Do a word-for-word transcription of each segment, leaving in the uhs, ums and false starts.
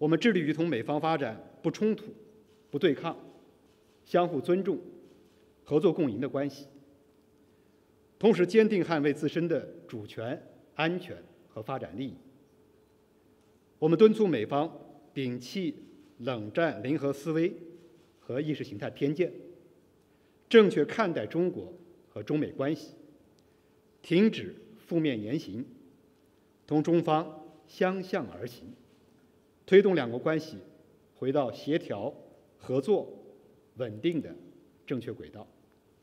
我们致力于同美方发展不冲突、不对抗、相互尊重、合作共赢的关系，同时坚定捍卫自身的主权、安全和发展利益。我们敦促美方摒弃冷战零和思维和意识形态偏见，正确看待中国和中美关系，停止负面言行，同中方相向而行，推动两国关系回到协调、合作、稳定的正确轨道。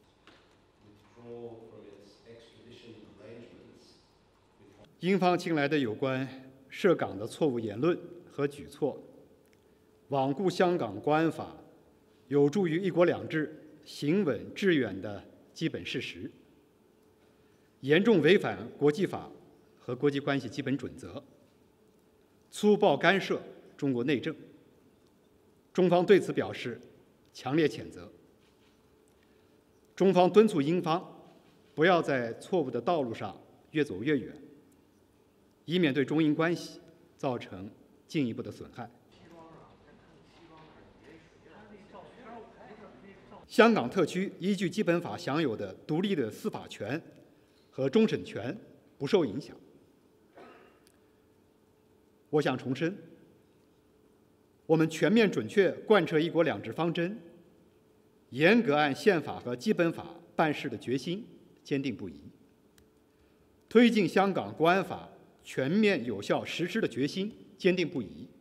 英方近来的有关涉港的错误言论和举措，罔顾香港国安法有助于一国两制行稳致远的基本事实，严重违反国际法和国际关系基本准则，粗暴干涉中国内政。中方对此表示强烈谴责。中方敦促英方不要在错误的道路上越走越远，以免对中英关系造成进一步的损害。香港特区依据基本法享有的独立的司法权和终审权不受影响。我想重申，我们全面准确贯彻一国两制方针，严格按宪法和基本法办事的决心坚定不移，推进香港国安法全面有效实施的决心坚定不移。